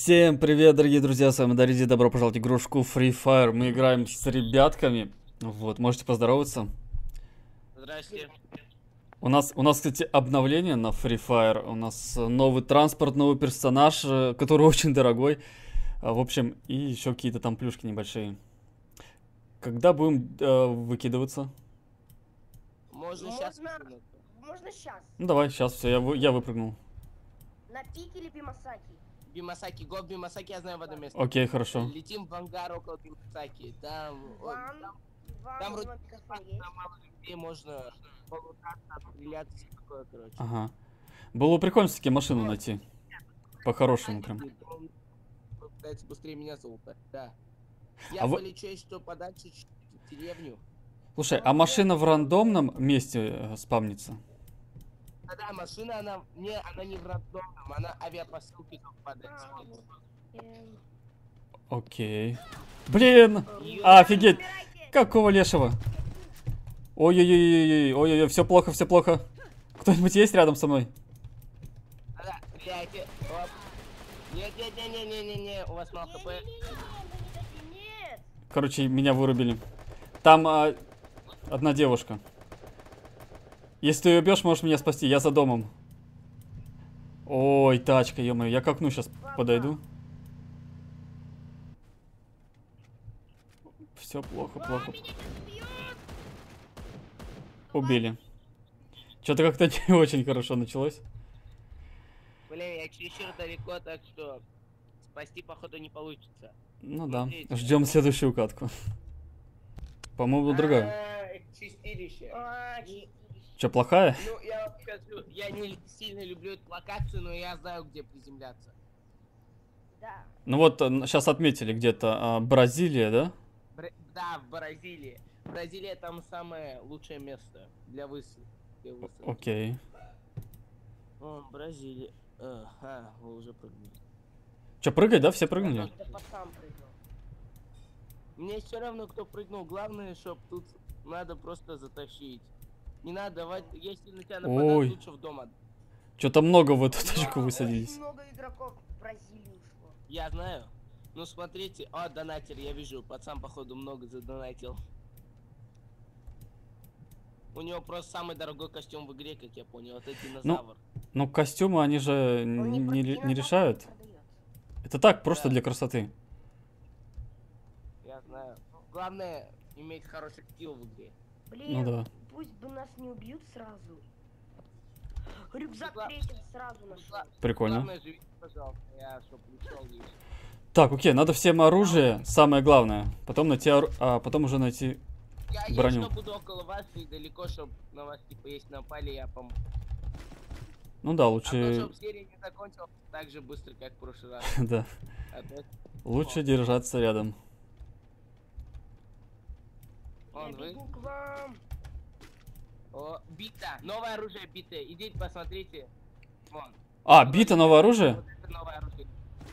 Всем привет, дорогие друзья, с вами Даризи, добро пожаловать в игрушку Free Fire. Мы играем с ребятками, вот, можете поздороваться. Здрасте. У нас, кстати, обновление на Free Fire, у нас новый транспорт, новый персонаж, который очень дорогой, в общем, и еще какие-то там плюшки небольшие. Когда будем выкидываться? Можно сейчас. Ну давай, сейчас все, я выпрыгнул. На пике или Бимасаки? Бимасаки, го Бимасаки, я знаю в одно место. Окей, хорошо. Летим в ангар около Бимасаки. Там вроде на мало людей можно полутаться, стреляться, все такое, короче. Ага. Было прикольно все-таки машину найти. По-хорошему прям. Он пытается быстрее меня залутать, да. А Я вы- полечу что подальше в деревню. Слушай, а машина в рандомном месте спавнится? Да, машина, она не в рандомном, она авиапосылки только падает. Окей. Блин! Офигеть! Какого лешего? Ой-ой-ой-ой-ой, ой-ой-ой, все плохо, все плохо. Кто-нибудь есть рядом со мной? Да, стреляйте. Оп. Не, у вас мало хп. Нет. Короче, меня вырубили. Там одна девушка. Если ты ее убьешь, можешь меня спасти. Я за домом. Ой, тачка, ё-моё. Я к окну сейчас подойду. Все плохо, плохо. Убили. Что-то как-то не очень хорошо началось. Блин, я чересчур далеко, так что спасти походу не получится. Ну да. Смотрите. Ждем следующую катку. По-моему, другая. Чистилище. Че, плохая? Ну, я вам скажу, я не сильно люблю эту локацию, но я знаю, где приземляться. Да. Ну вот, сейчас отметили где-то Бразилия, да? Да, в Бразилии. Бразилия там самое лучшее место для высадки. Окей. О, Бразилия. Вы уже прыгнули. Че, прыгать, да? Все прыгнули? Это пацан прыгал. Мне все равно, кто прыгнул. Главное, чтоб тут надо просто затащить. Не надо давать, если на тебя нападают, Ой. лучше в дом отдать. Что-то много в эту точку Очень высадились. много игроков в Бразилию ушло. Я знаю. Ну смотрите, донатер, я вижу, пацан походу много задонатил. У него просто самый дорогой костюм в игре, как я понял, это динозавр. Ну, костюмы, они же Он не решают. продается. Это так, просто Да. для красоты. Я знаю. Главное, иметь хороший скилл в игре. Блин, Ну да. пусть бы нас не убьют сразу. Рюкзак Гла- третий сразу нашел. Прикольно. Главное, живите, пожалуйста, я чтоб пришел и... Так, окей, надо всем оружие, самое главное. Потом найти, потом уже найти... Я Броню. что буду около вас недалеко, чтобы на вас типа если напали, я помогу. Ну да, А то, лучше... чтобы серия не закончилась так же быстро, как в прошлый раз. Да. А то- Лучше держаться рядом. Я Вон вы. бегу к вам. О, бита. Новое оружие бита. Идите посмотрите. Вон. Бита, новое оружие? Вот это новое оружие.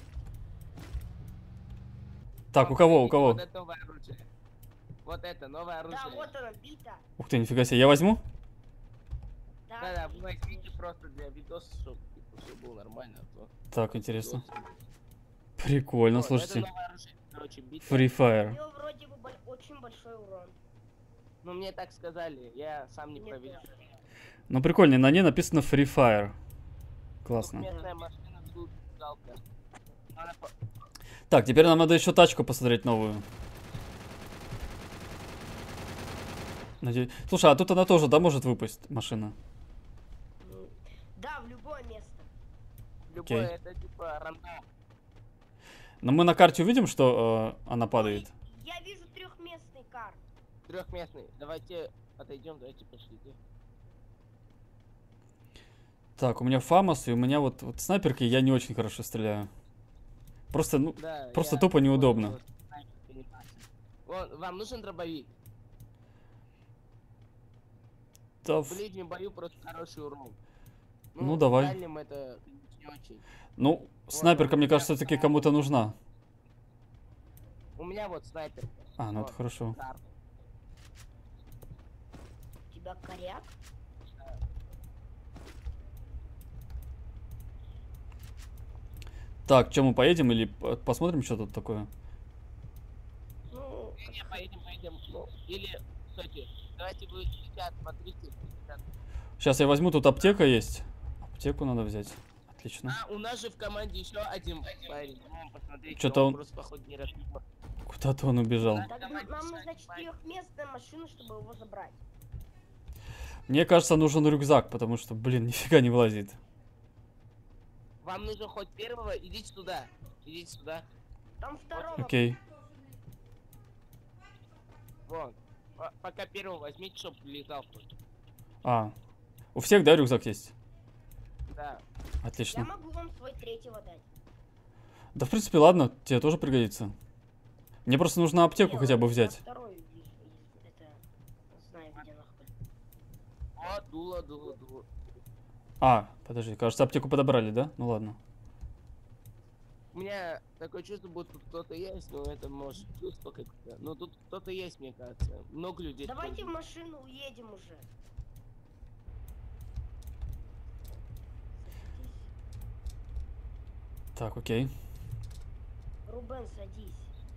Так, Вон, у кого, у смотрите, кого? Вот это новое оружие. Вот это новое оружие. Да, вот она, бита. Ух ты, нифига себе, я возьму? Да, вы возьмите просто для видоса, чтобы все было нормально. А то... Так, интересно. Прикольно, Вот, слушайте. Это новое оружие, короче, бита. Free У Fire. него вроде бы очень большой урон. Ну, мне так сказали, я сам не Мне проверил. тоже. Ну, прикольно, на ней написано Free Fire. Классно. Местная машина тут жалко. Она Так, теперь нам надо еще тачку посмотреть новую. Надеюсь... Слушай, а тут она тоже, да, может выпасть, машина? Ну, да, в любое место. любое, Окей. это типа рандом. Но мы на карте увидим, что она падает. Я вижу трехместный кар. Трехместный. Давайте отойдем, давайте пошлите. Так, у меня фамос, и у меня вот снайперкой я не очень хорошо стреляю. Просто, ну, Да, просто я тупо понял, неудобно. что снайпер перепасен. Вон, вам нужен дробовик? Да, В ближнем бою просто хороший урон. Ну, давай. В дальнем это не очень. ну, снайперка, мне кажется, все-таки кому-то нужна. У меня вот снайпер. Ну это хорошо. У тебя коряк? Так, что мы поедем или посмотрим, что тут такое? Ну, Не, поедем. Ну, или, кстати, давайте вы сейчас смотрите. Сейчас. Сейчас я возьму, тут аптека есть. Аптеку надо взять. Отлично. А, у нас же в команде еще один парень. Ну, посмотрите, Чё-то он- просто, походу, не разбил. Куда-то он убежал. так нам нужна четырехместная машина, чтобы его забрать. Мне кажется, нужен рюкзак, потому что, блин, нифига не влазит. Вам нужно хоть первого, идите сюда. Идите сюда. Там второго. Окей. Вон. Пока первого возьмите, чтобы летал хоть. А, у всех, да, рюкзак есть? Да. Я Отлично. могу вам свой третьего дать. Да, в принципе, ладно, тебе тоже пригодится. Мне просто нужно аптеку хотя бы взять. Второй, это, знаю, где находится. О, дуло. А, подожди, кажется, аптеку подобрали, да? Ну ладно. У меня такое чувство, будто тут кто-то есть, но это может чувство как-то. Но тут кто-то есть, мне кажется. Много людей. Давайте в машину уедем уже. Так, окей. Рубен, садись.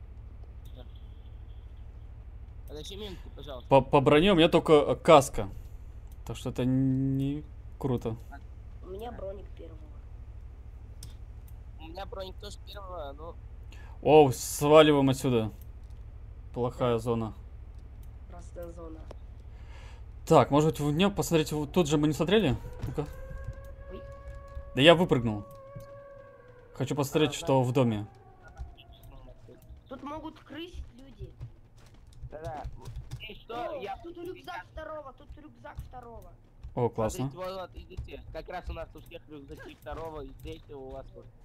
Подожди минутку, пожалуйста. По броне у меня только каска. Так что это не круто. У меня броник первого. У меня броник тоже первого, но... Оу, сваливаем отсюда. Плохая зона. Красная зона. Так, может быть, в нее посмотреть, вот тут же мы не смотрели? Ну-ка. Ой. Да я выпрыгнул. Хочу посмотреть, что в доме. Тут могут крысить люди. Да-да. И что? О, Я... тут рюкзак второго. О, классно. Смотрите, вот, идите. Как раз у нас у всех рюкзаки второго, и третьего у вас вот.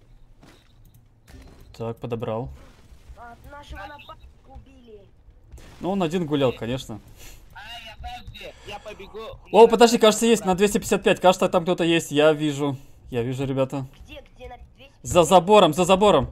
Так, подобрал. А, нашего напарника убили. Ну, он один гулял, конечно. А, я знаю где. Я побегу. О, подожди, кажется, есть на 255. Кажется, там кто-то есть. Я вижу. Я вижу, ребята. Где на 200? За забором, за забором.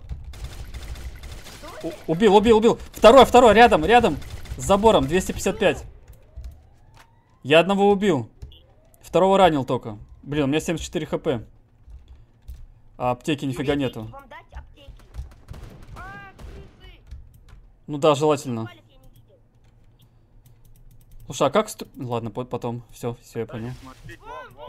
Убил. Второй, рядом. С забором, 255. Я одного убил. Второго ранил только. Блин, у меня 74 хп. А аптеки нифига нету. Вам дать аптеки? А, крысы! Ну да, желательно. Палец я не видел. Слушай, а как... Ладно, потом. Все, я понял. Смотреть, Вон!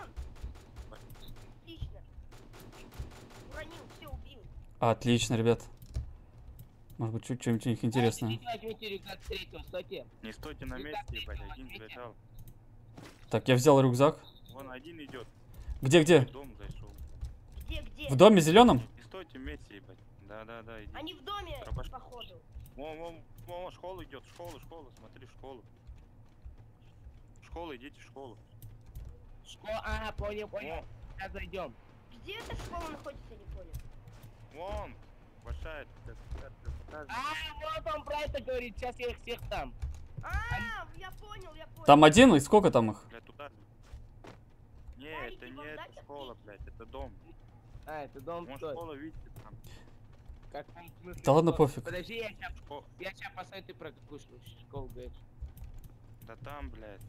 Отлично. Уронил, все, убил. Отлично, ребят. Может быть, что-нибудь у них интересное. Идите, возьмите рюкзак третьего, стойте. Не стойте на месте, ебать, один сбежал. Так, я взял рюкзак. Вон один идет, Где? в дом зашел. Где? В доме зеленом? Не стойте вместе, ебать. Да, иди. Они в доме, Пробашь. походу. Вон, школа идет, школу, смотри, школу. Школа, идите в школу. Ага, понял. Сейчас зайдем. Где эта школа находится, не понял. Вон, большая. А, вот он про это говорит, сейчас я их всех там. А, я понял. Там один, и сколько там их? Бля, туда. Не, Смотрите, это не вам эта дать школа, аптеки? блядь, это дом. А, это дом Вон стой. школа, видите, там. Как в смысле, Да ладно, школа? пофиг. Подожди, Школа. я сейчас посмотрю, ты про какую школу говоришь. Да там, блядь.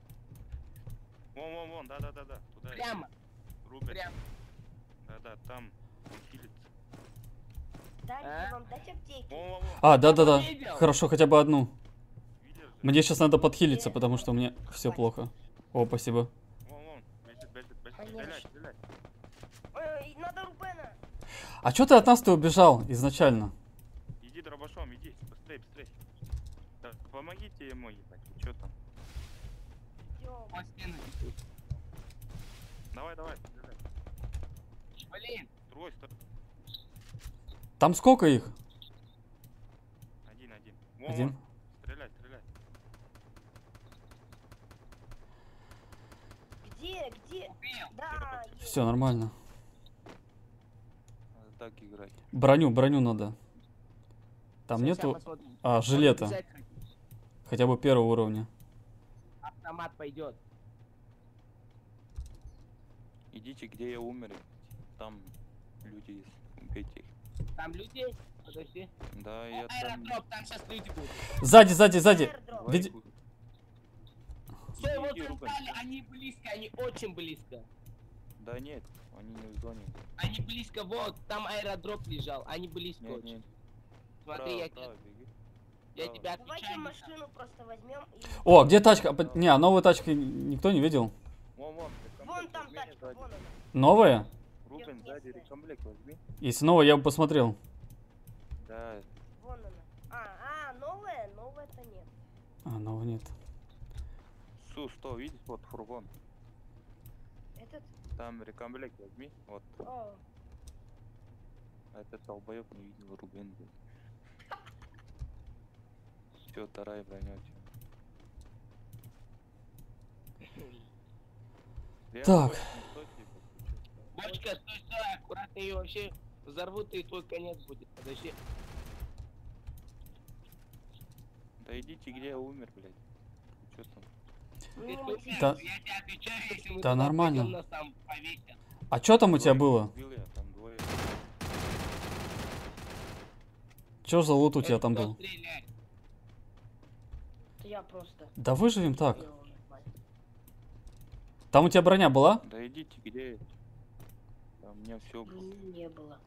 Вон, да, туда. Прямо, Рубят. прямо. Да, там. Он хилится. Дайте вам дать аптеки. Вон. А, да. Видел? Хорошо, хотя бы одну. Видишь? же? Мне сейчас надо подхилиться, потому что у меня все плохо. О, спасибо. Вон. Бежит. Конечно. Стреляй. Ой, надо Рубена. А что ты от нас-то убежал изначально? Иди дробашом, иди. Быстрей. Да, помогите ему, ебать. Что там? Идем. По стену несут. Давай, стреляй. Блин, Другой стороны. Там сколько их? Один. Один. Стреляй. Где? убил. Да, есть. Все нормально. Надо так играть. Броню надо. Там Щас нету посмотрим. жилета. Он бежать хотел. Хотя бы первого уровня. Автомат пойдет. Идите, где я умер. Там люди есть. Убейте их. Там люди есть? Подожди. Да, я там... Аэродроп, там сейчас люди будут. Сзади. Airdrop. Види- Стой, вот Иди, они Рубен. стали, они близко, они очень близко. Да нет, они не в зоне. Они близко, вот, там аэродроп лежал, они близко Не, очень. не. Смотри, я Право, беги. тебя Давайте отвечаю. машину просто возьмем и... О, где тачка? Не, а новую тачку никто не видел. Вон, Вон рекомплект там возьми, тачка, сзади. вон она. Новая? Рубин, сзади рекомплект возьми. Если новая, я бы посмотрел. Да, Вон она. Новая? Новая-то нет. А, новой нет. Су-100, видишь, вот фургон. Этот? Там рекомплект возьми. Вот. О, А этот долбоёб не видел Рубин. Все, вторая броня. Так. Бочка, стой, стой, аккуратно ее вообще взорвут и твой конец будет. Подожди. Да идите, где я умер, блядь. Чё там? ну, Ты не слышишь? мотивируй. Да. Я тебе отвечаю, если мы Да туда нормально. пойдем, нас там повесят. А что там у тебя было? Убил я, там двое. Что за лут у тебя там Кто был? стреляет? Это я просто... Да выживем так. сделал нормально. Там у тебя броня была? Да идите, где я? Там у меня все было. Не было.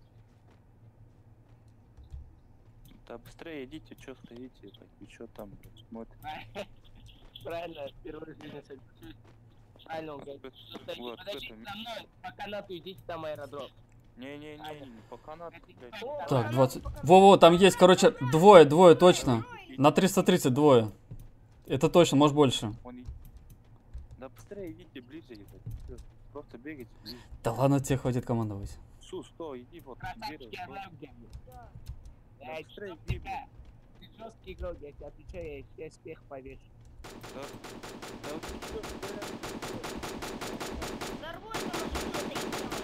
Да быстрее идите, что стоите? Так, и что там, блядь, смотрите? Правильно, впервые в жизни соглашусь. Правильно, он говорит. Подожди, Вот, подождите это- со мной, по канату идите, там аэродроп. Не-не-не, не по канату, блядь. О, Так, она 20. пока- Во-во, там есть, короче, двое точно. На 330 двое. Это точно, может больше. Он и- Да быстрее идите ближе, ебать. Всё, просто бегайте ближе. Да ладно, тебе хватит командовать. Су-100, иди вот. Красавчик, дерево, я вот. знаю, где они. Да. Да Эй, быстрее чтоб иди, тебя. Ты жесткий игрок, я тебе отвечаю, я тебе всех повешу. Да, да вот ты чё, Взорву эту машину, это их машина.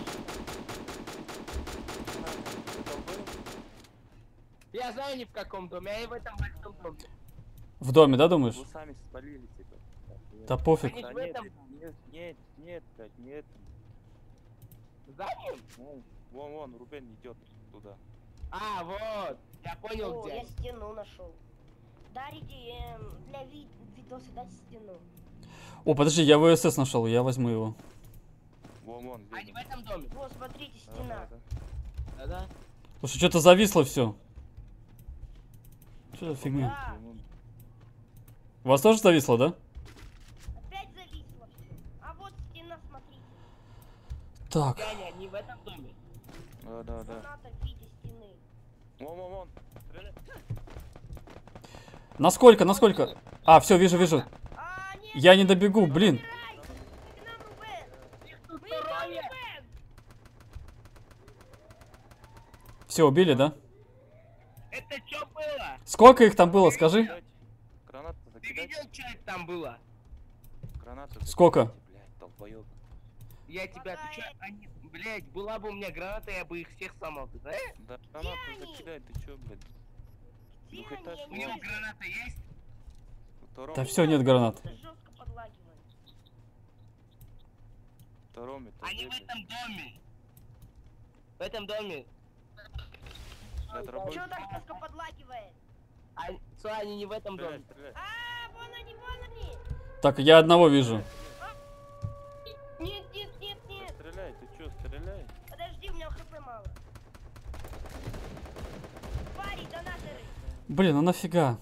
ты долбоёб? Я знаю ни в каком доме, а и в этом большом доме. В доме, да, думаешь? Вы сами спалили, типа. Да пофиг. Они Да в нет, этом нет, блядь, нет. здании? Вон, Рубен идет туда. А, вот, я понял, О, где я они. стену нашел. Дарите для видоса дать стену. О, подожди, я ВСС нашел, я возьму его. Вон, здесь. Они в этом доме. Вот, смотрите, Да, стена. да, Да-да. Слушай, что-то зависло все. Что за фигня? Да, У вас тоже зависло, да? опять зависло все. А вот стена, смотрите. Так. Дядя, они в этом доме. Да. Граната в виде стены. Вон. Стреляй. Насколько? А, все, вижу. А, нет, Я не добегу, блин. убирай! К нам Рубен! Их тут Вы там трое. Рубен! Все, убили, да? Это что было? Сколько их там было, скажи? Закидать. Гранату Ты закидать. видел, что это там было? Гранату закидать, Сколько? блядь, долбоёб. Я тебя отвечаю, они, блядь, была бы у меня граната, я бы их всех сломал, ты знаешь? Да гранату они? закидай, ты чё, блядь? Где Двухэтажка, они? У Я него не вижу. граната есть? Втором, Да все, нет гранат. Это жестко подлагивает. втором этаже, Они в блядь. этом доме. В этом доме. Да, дробовик. Чего так жестко подлагивает? Они не в этом Стреляй, доме. стреляй. А, вон они! Так, я одного вижу. Нет. Стреляй, ты чё, стреляй? Подожди, у меня хп мало. Твари, донаторы! Блин, ну нафига?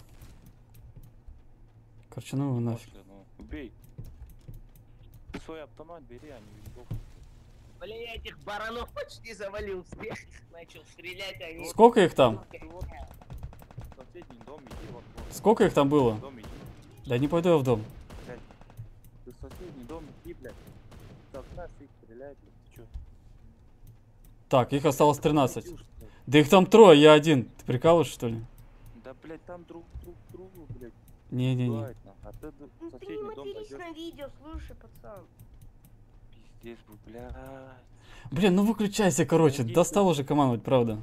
Короче, ну его нафиг. Пошли, ну, убей. Ты свой автомат бери, а не винтовку. Блин, я этих баранов почти завалил. Начал стрелять, а они... Сколько их там? Ты вот в соседний дом иди, вот. Сколько их там было? В дом иди, Да не пойду я в дом. блядь. Ты в соседний дом иди, блядь. С окна их стреляй, блядь, ты чё? Так, их осталось 13. Идёшь, блядь. Да их там трое, я один. Ты прикалываешь, что ли? Да, блядь, там друг другу, блядь, Не-не-не. убивают, нахуй. А ты в Ну ты не соседний дом матерись пойдёшь, на видео, слушай, пацан. пиздец, блядь. Блин, ну выключайся, короче. Достал уже командовать, правда.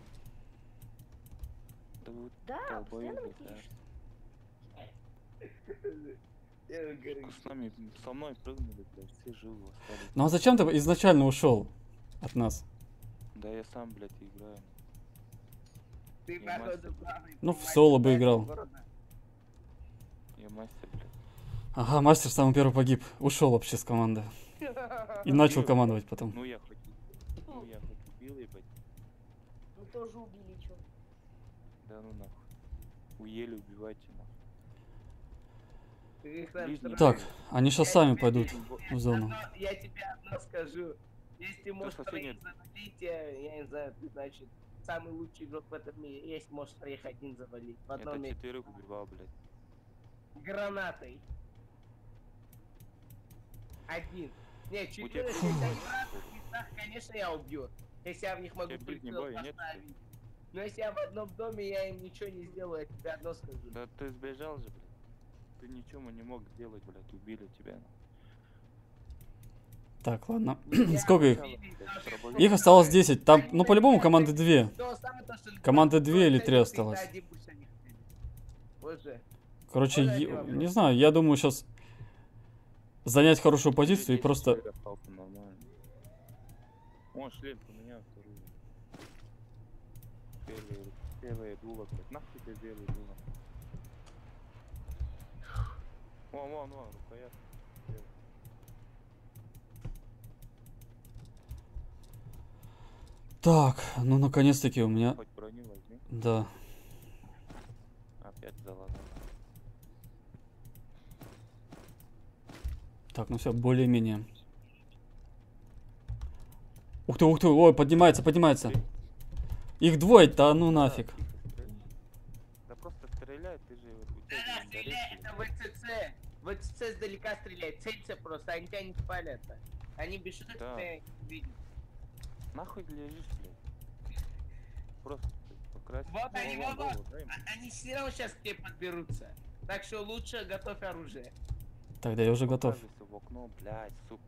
Да вот Да, долбоёбы, постоянно да. материшься. С нами, со мной прыгнули, блядь, все живы остались. Ну а зачем ты изначально ушел от нас? Да я сам, блядь, играю. Ты, Я походу, мастер. главный Ну, в мастер соло бы этого играл. города. Я мастер, блядь. Ага, мастер самый первый погиб. Ушел вообще с команды. И начал командовать потом. Ну я хоть убил, ебать. Мы тоже убили, чё. Да ну нахуй. Уели, убивайте нахуй. Ты их там Ближний Так, бой. они сейчас сами пойдут в зону. Я тебе одно скажу. Если можешь соседний- троих завалить, я не знаю, ты, значит, самый лучший игрок в этом мире. Есть, можешь троих один завалить. В одном Это месте. 4 убивал, блядь. Гранатой. Один. Не, тебя- 4 если я в разных местах, конечно, я убью. Если я в них могу тебя ближний прицел бой нет? поставить. Но если я в одном доме, я им ничего не сделаю, я тебе одно скажу. Да ты сбежал же, блядь. Ты ничего не мог сделать, блядь. Убили тебя. Так, ладно. Я Сколько их? убили, Их Их осталось 10. Там, ну, по-любому команды 2. То самое то, что- Команды 2 или 3 Ты осталось. один будешь о них говорить. Вот же. Короче, Вот эти вопросы. не знаю, я думаю сейчас занять хорошую позицию и просто... Нормально. Он шлем поменял вторую. Первое дуло, блядь. Нахуй тебе белый дуло. Вон, рукоятка. Так, ну наконец-таки у меня... Хоть броню возьми. Да. Опять залагал. Так, ну все, более-менее. Ух ты, ой, поднимается. Их двое, да ну нафиг. Да просто стреляй, ты же у тебя Да, же стреляй, это ВЦЦ. ВЦЦ сдалека стреляет, целься просто, они тебя не спалят. Они бежут, Да. тебя не видят. Нахуй лежишь, блядь. Просто покрась. Вот они, вот. дай ему. Они все равно сейчас к тебе подберутся. Так что лучше готовь оружие. Тогда я уже готов. Показывайся в окно, блядь, сука.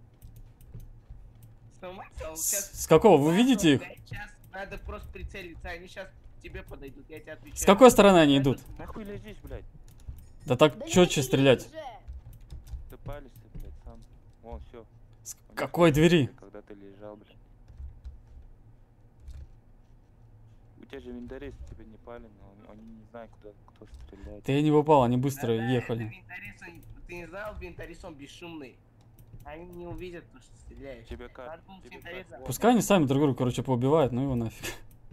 С какого? Вы видите их? Сейчас надо просто прицелиться, они сейчас к тебе подойдут, я тебе отвечаю. С какой стороны они идут? Нахуй лежишь, блядь. Да так Да не четче бери стрелять. уже. Ты палишься, блядь, сам. Вон, все. С какой двери? Когда ты лежал, блядь. У тебя же винторез тебя не пален, но они не знают, куда кто стреляет. Да я не попал, они быстро Да, ехали. это винторез, ты не знал, винторез он бесшумный. Они не увидят, то, что стреляешь. Тебе как? Надо было с Тебе винтореза. как? Пускай они сами друг друга, короче, поубивают, ну его нафиг.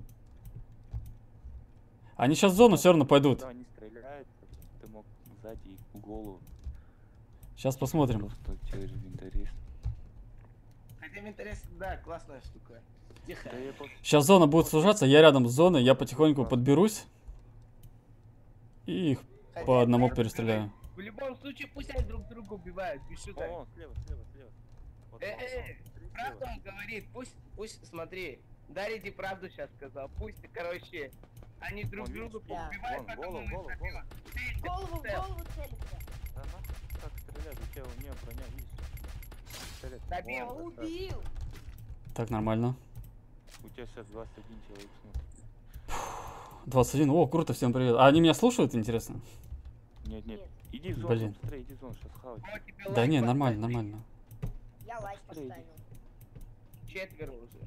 Они сейчас в зону все равно пойдут. Когда они стреляют, ты мог сзади их в голову. Сейчас посмотрим. Просто у тебя же винторез. Хотя винторез, да, классная штука. Тихо. Да я просто... Сейчас зона будет сужаться, я рядом с зоной, я потихоньку подберусь. И их Хотя по одному это- перестреляю. В любом случае, пусть они друг друга убивают, без шуток. Вон, слева. Вот, вон, Правду он говорит, пусть, смотри, Дариди правду сейчас сказал, пусть, короче, они друг Вон, друга видишь? поубивают, Вон, потом голову. В голову целится. Да нахуй как стрелять, у тебя у нее броня, видишь? Стрелять. Добил. Вон, красавчик. Убил. Так, нормально. У тебя сейчас 21 человек смотрит. 21, о, круто, всем привет. А они меня слушают, интересно? Нет. Нет. Иди в зону, Блин. быстрее, иди в зону, сейчас хавать. Вот тебе Да лайк не, поставь. нормально. Я лайк Быстрее иди. поставил. Четверо уже.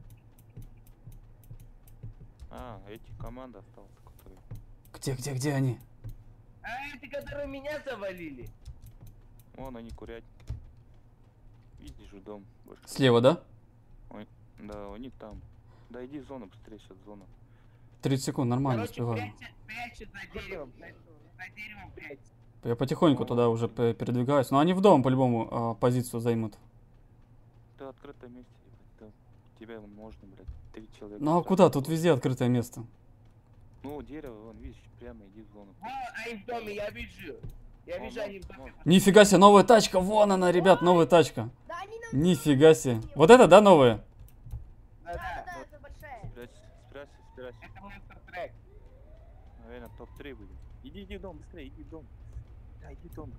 А, эти команда осталась, которые... Где они? А эти, которые меня завалили. Вон они курятники. Видишь же дом. Больше. Слева, да? Да, они там. Да иди в зону, быстрее сейчас зона. 30 секунд, нормально, Короче, успеваю. прячься за деревом. За деревом прячься. Я потихоньку туда уже передвигаюсь. Но они в дом по-любому позицию займут. Ты в открытом месте, ебать, да. Тебя можно, блядь, 3 человека. Ну а куда? Тут везде открытое место. Ну, дерево, вон, видишь, прямо иди в зону. Вон, они в доме, я вижу. Я вижу, они в доме. Нифига себе, новая тачка, вон она, ребят, новая тачка. Да они нам... Нифига себе. Вот это, да, новая? Да-да, Да, это большая. Спрячься. это монстр трек. Наверное, топ-3 будет. Иди в дом, быстрее, иди в дом. Да, иди в дом.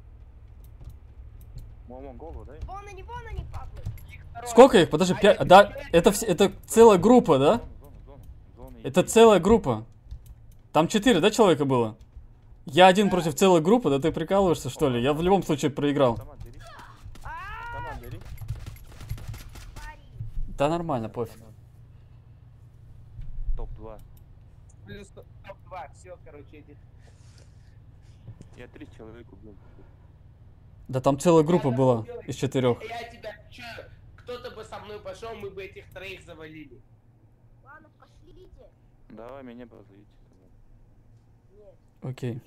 Вон, голову, дай. Вон они, падлы. Сколько их? Подожди, 5. Да, это целая группа, да? Зона. Это целая группа. Там 4, да, человека было? Я один против целой группы, да ты прикалываешься, что ли? Я в любом случае проиграл. Автомат бери. Парень. Да нормально, пофиг. Топ-2. Плюс топ-2, все, короче, этих. Я 3 человека убил. Да там целая группа была из 4. Я тебя, чё, кто-то бы со мной пошел, мы бы этих троих завалили. Ладно, пошлите. Давай меня позовите. Нет. Окей.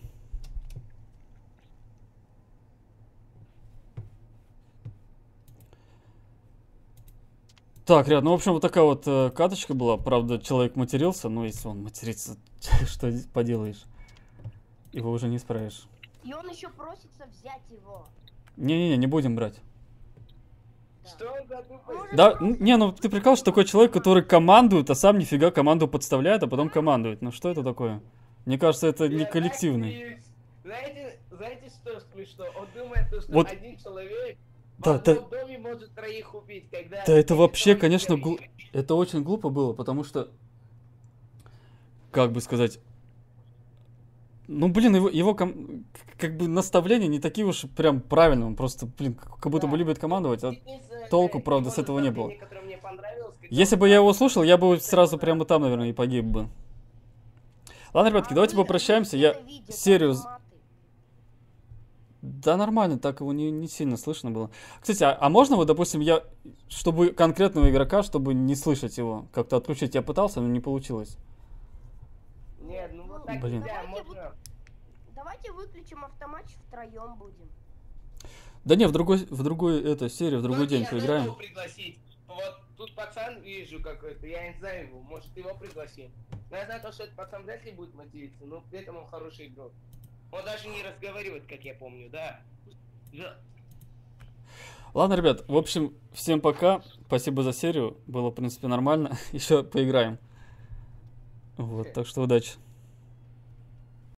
Так, ребят, ну, в общем, вот такая вот каточка была. Правда, человек матерился, но если он матерится, что здесь поделаешь? Его уже не исправишь. И он еще просится взять его. Не-не-не, не будем брать. Что он за тупость? Может, Да, просто- не, ну ты прикал, что такой человек, который командует, а сам нифига команду подставляет, а потом командует. Ну что это такое? Мне кажется, это не Я так коллективный. смеюсь. Знаете, что смешно? Он думает, что Вот. один человек Да, в одном доме может троих убить, когда... Да это эти вообще, трое конечно, человек- это очень глупо было, потому что, как бы сказать, ну, блин, как бы наставления не такие уж прям правильные, он просто, блин, как будто бы Да. любит командовать, а Единственное, толку, да, правда, его с этого не было. наставление, которое мне понравилось, когда Если он бы я его сказал, слушал, я бы сразу прямо там, наверное, и погиб бы. Ладно, ребятки, А давайте вы попрощаемся, озвучите я это видео, серию... там маты. Да нормально, так его не сильно слышно было. Кстати, а можно вот, допустим, чтобы конкретного игрока, чтобы не слышать его, как-то отключить, я пытался, но не получилось. Нет, ну вот так Блин. нельзя, Давайте можно... Давайте выключим автоматч, втроем будем. Да не, в другой серии, в другой Только день я поиграем. забыл пригласить. Вот тут пацан вижу какой-то, я не знаю его, может его пригласим. Но я знаю то, что этот пацан вряд ли будет мотивиться, но при этом он хороший игрок. Он даже не разговаривает, как я помню, да. Да. Ладно, ребят, в общем, всем пока. Спасибо за серию. Было, в принципе, нормально. Еще поиграем. Вот, так что удачи.